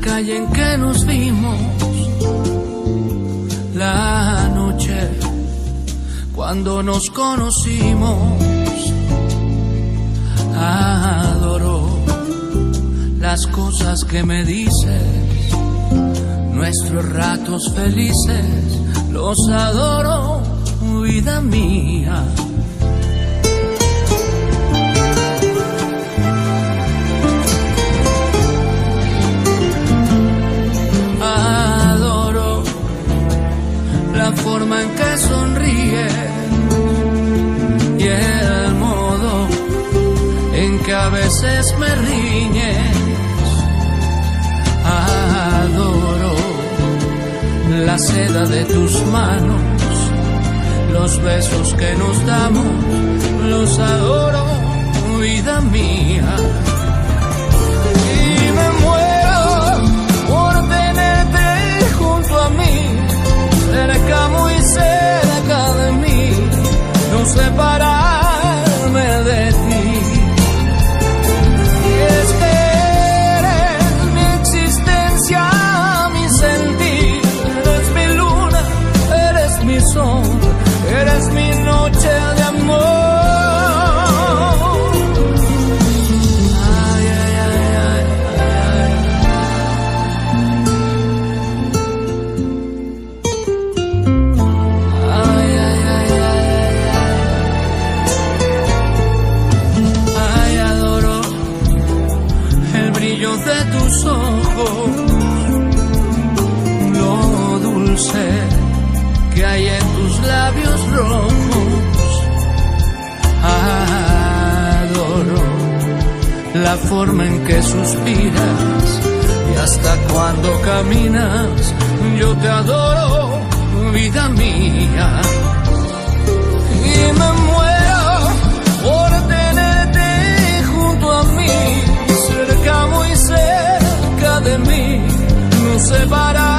calle en que nos vimos, la noche cuando nos conocimos. Adoro las cosas que me dices, nuestros ratos felices, los adoro, vida mía. Adoro la forma en que sonríes y el modo en que a veces me riñes. Adoro la seda de tus manos, los besos que nos damos, los adoro, vida mía. Y me muero por tenerte junto a mí, cerca, muy cerca de mí, no separarme de ti. Y es que eres mi existencia, mi sentir, eres mi luna, eres mi sol, eres mi noche de amor. Ay, ay, ay, ay, ay. Ay, ay, ay, ay, ay. Ay, adoro el brillo de tus ojos, lo dulce que hay en tus labios rojos. Adoro la forma en que suspiras y hasta cuando caminas. Yo te adoro, vida mía. Y me muero por tenerte junto a mí, cerca, muy cerca de mí, no separar.